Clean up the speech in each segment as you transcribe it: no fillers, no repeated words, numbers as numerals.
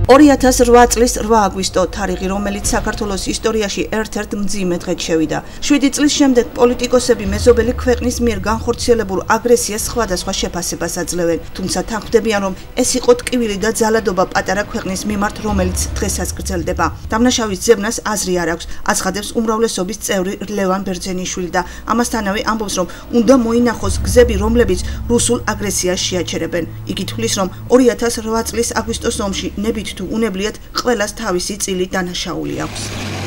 2008 წლის 8 აგვისტო თარიღი, რომელიც საქართველოს ისტორიაში ერთ-ერთ მძიმე დღედ შევიდა. 7 წლის შემდეგ პოლიტიკოსები მეზობელი ქვეყნის მიერ განხორციელებულ აგრესიას სხვადასხვა შეფასებას აძლევენ, თუმცა თანხმდებიან, რომ ეს იყო ტკივილი და ძალადობა პატარა ქვეყნის მიმართ, რომელიც დღესაც გრძელდება. დამნაშავის ძებნას აზრი არ აქვს, აცხადებს უმრავლესობის წევრი ლევან ბერძენიშვილი და ამასთანავე ამბობს, რომ უნდა მოინახოს გზები, რომლებიც რუსულ აგრესიას შეაჩერებენ. იგი თვლის, რომ 2008 წლის აგვისტოს ომში ნებით თუ უნებლიეთ ყველას თავისი წილი დანაშაული აქვს.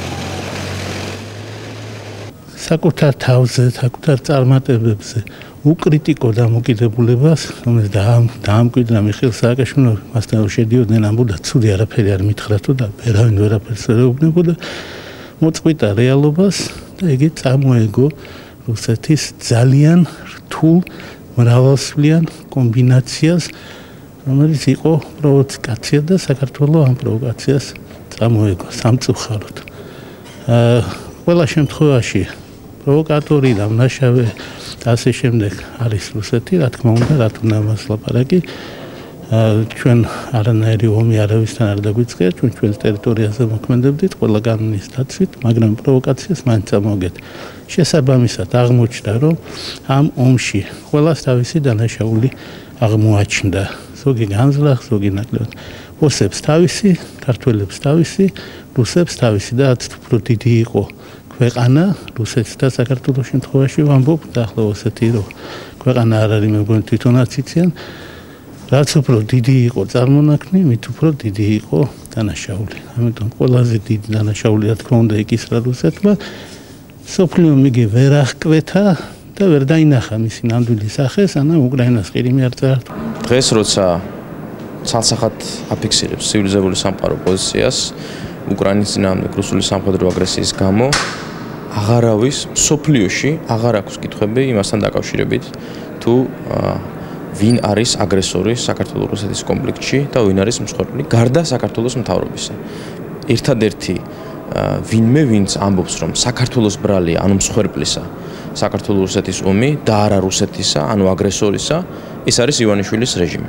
საკუთარ თავზე, საკუთარ წარმატებებზე უკრიტიკო დამოკიდებულებას, რომელიც დაამკვიდრა მიხეილ სააკაშვილმა, მასთან შედიოდნენ, ამბობდა, ცუდი არაფერი არ მითხრათო და ვერავინ ვერაფერს ვერ ეუბნებოდა, მოწყვიტა რეალობას და იგი წამოეგო რუსეთის ძალიან რთულ მრავალსვლიან კომბინაციას, რომელიც იყო პროვოკაცია და საქართველოს ამ პროვოკაციას წამოეგო სამწუხაროდ. ყველა შემთხვევაში პროვოკატორი და დამნაშავე და ასე შემდეგ არის რუსეთი, რა თქმა უნდა, რა თქმა უნდა მას ლაპარაკი. ჩვენ არანაირი ომი არავისთან არ დაგვიწყია, ჩვენ ჩვენს ტერიტორიაზე მოქმედებდით ყველა კანონის დაცვით, მაგრამ პროვოკაციას მაინც წამოვგეთ. შესაბამისად აღმოჩნდა, რომ ამ ომში ყველას თავისი დანაშაული აღმოაჩნდა. ზოგი განზრახ, ზოგი ნაკლებად. ოსებს თავისი, ქართველებს თავისი, რუსებს თავისი და უფრო დიდი იყო ქვეყანა, რუსეთს და საქართველოს შემთხვევაში ვამბობ, და ახლა ოსეთი რომ ქვეყანა არ არის, მეგონი თვითონაც იციან, რაც უფრო დიდი იყო წარმონაქმნი, მით უფრო დიდი იყო დანაშაული. ამიტომ ყველაზე დიდი დანაშაული, რა თქმა უნდა, იკისრა რუსეთმა. სოფლიო მიგი ვერ აღკვეთა და ვერ დაინახა მისი ნამდვილი სახე, სანამ უკრაინას ყირიმი არ წაართვა. დღეს როცა ცალსახად აფიქსირებს ცივილიზებული სამყარო პოზიციას უკრაინის წინააღმდეგ რუსული სამხედრო აგრესიის გამო, აღარავის სოფლიოში აღარ აქვს კითხვები იმასთან დაკავშირებით, თუ ვინ არის აგრესორი საქართველოს-რუსეთის კონფლიქტში და ვინ არის მსხვერპლი გარდა საქართველოს მთავრობისა. ერთადერთი ვინმე, ვინც ამბობს, რომ საქართველოს ბრალია, ანუ მსხვერპლისა, საქართველოს-რუსეთის ომი და არა რუსეთისა, ანუ აგრესორისა, ეს არის ივანიშვილის რეჟიმი.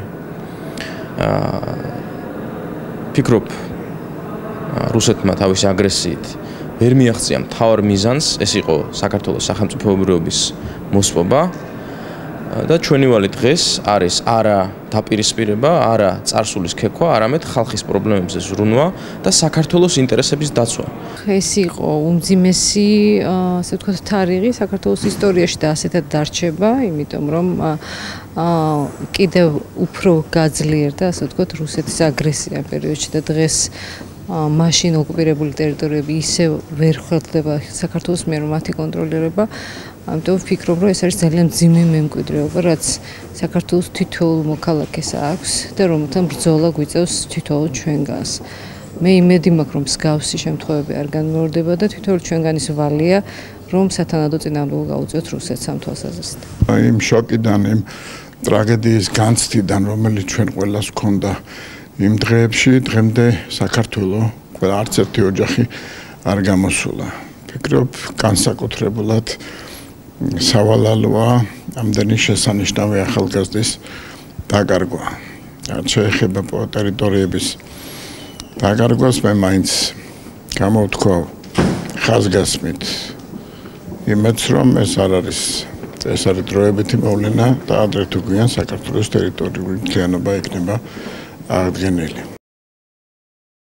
ფიქრობ, რუსეთმა თავისი აგრესიით ვერ მიაღწია მთავარ მიზანს, ეს იყო საქართველოს სახელმწიფოებრიობის მოსპობა და ჩვენი ვალი დღეს არის არა დაპირისპირება, არა წარსულის ქექვა, არამედ ხალხის პრობლემებზე ზრუნვა და საქართველოს ინტერესების დაცვა. ეს იყო უმძიმესი, ასე ვთქვათ, თარიღი საქართველოს ისტორიაში და ასეთად დარჩება, იმიტომ რომ კიდევ უფრო გაძლიერდა, ასე ვთქვათ, რუსეთის აგრესია პერიოდში და დღეს მაშინ ოკუპირებული ტერიტორიები ისევ ვერ ხვდება საქართველოს მიერ მათი კონტროლირება. ამიტომ ვფიქრობ, რომ ეს არის ძალიან მძიმე მემკვიდრეობა, რაც საქართველოს თითოეულ მოქალაქეს აქვს და რომელთან ბრძოლა გვიწევს თითოეულ ჩვენგანს. მე იმედი მაქვს, რომ მსგავსი შემთხვევები არ განმეორდება და თითოეულ ჩვენგანის ვალია, რომ სათანადო წინააღმდეგობა გაუწიოთ რუსეთს ამ თვალსაზრისით. იმ შოკიდან, იმ ტრაგედიის განცდიდან, რომელიც ჩვენ ყველას ჰქონდა იმ დღეებში, დღემდე საქართველოს ყველა არც ერთი ოჯახი არ გამოსულა. ვფიქრობ, განსაკუთრებულად სავალალოა ამდენი შესანიშნავი ახალგაზრდის დაკარგვა. რაც შეეხება ტერიტორიების დაკარგვას, მე მაინც გამოვთქვა ხაზგასმით იმედს, რომ ეს არ არის წესარი დროებითი მოვლენა და ადრე თუ გვიან საქართველოს ტერიტორიული მთლიანობა იქნება აღდგენილი.